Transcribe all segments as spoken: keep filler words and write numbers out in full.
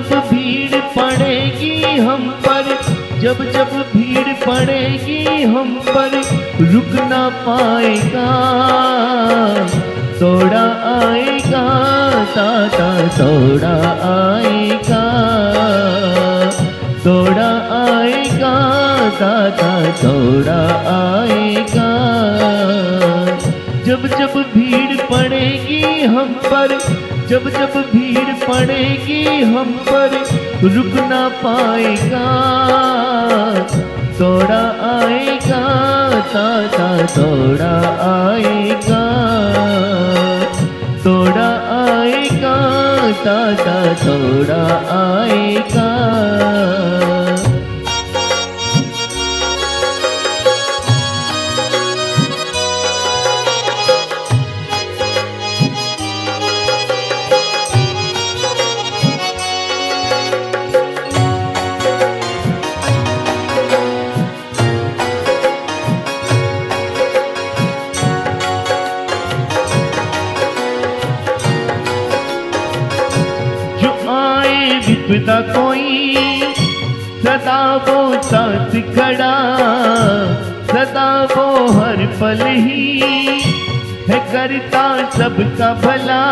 जब भीड़ पड़ेगी हम पर, जब जब भीड़ पड़ेगी हम पर, रुक ना पाएगा, दौड़ा आएगा दाता, दौड़ा आएगा, दौड़ा आएगा दाता, दौड़ा आएगा। जब जब भीड़ पड़ेगी हम पर, जब जब भीड़ पड़ेगी हम पर, रुक ना पाएगा, दौड़ा आएगा दाता, दौड़ा आएगा, दौड़ा आएगा दाता, दौड़ा आएगा। विपदा कोई सदा वो साथ खड़ा, सदा वो हर पल ही है करता सबका भला।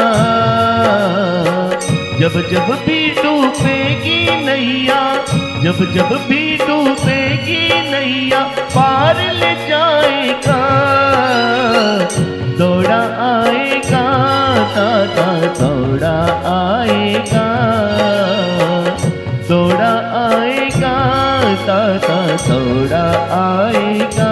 जब जब भी डूबेगी नैया, जब जब भी डूबेगी नैया, पार ले जाएगा, दौड़ा आएगा दाता, दौड़ा आएगा, दौड़ा आएगा दाता, दौड़ा आएगा।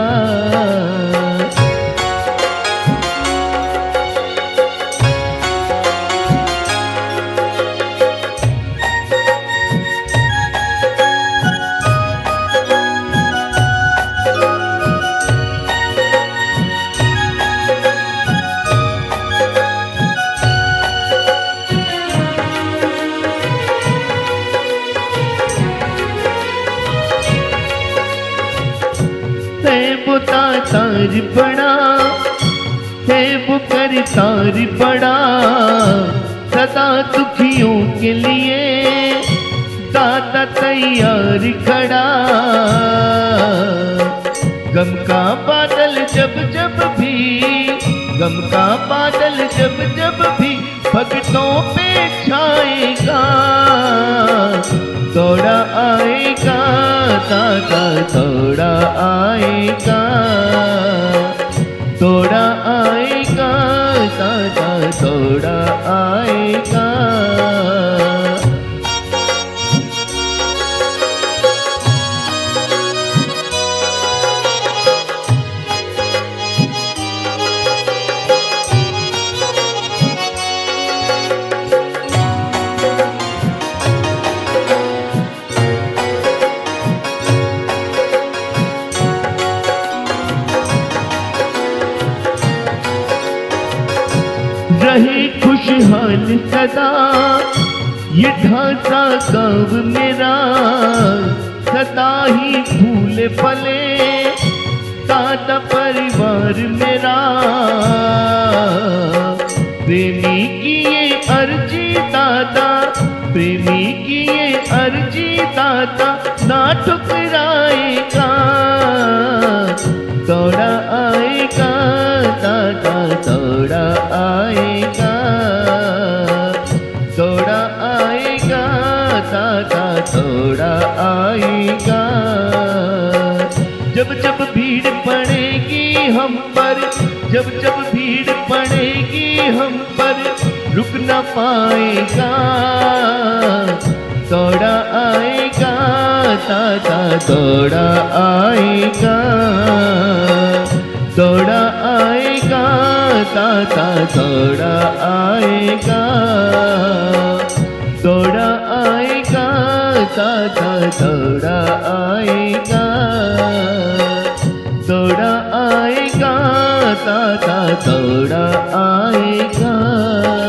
वो तार पड़ा है, वो कर तार पड़ा, सदा दुखियों के लिए दाता तैयार खड़ा। गम का बादल जब जब भी, गम का बादल जब जब भी भक्तों पे छाएगा, दौड़ा आएगा दाता, दौड़ा आएगा, दौड़ा आएगा दाता, दौड़ा आएगा। रहे खुशहाल सदा ये ढांचा गाँव मेरा, सदा ही फूले फले दाता परिवार मेरा। प्रेमी की ये अर्जी दाता, प्रेमी की ये अर्जी दाता, ना ठुकराएगा, दौड़ा आएगा दाता, दौड़ा आएगा, दौड़ा आएगा दाता, दौड़ा आएगा। जब जब भीड़ पड़ेगी हम पर, जब जब भीड़ पड़ेगी हम पर, रुक न पाएगा, दौड़ा आएगा दाता, दौड़ा आएगा, दौड़ा आएगा दाता, दौड़ा आएगा, दौड़ा आएगा दाता, दौड़ा आएगा, दौड़ा आएगा दाता, दौड़ा आएगा।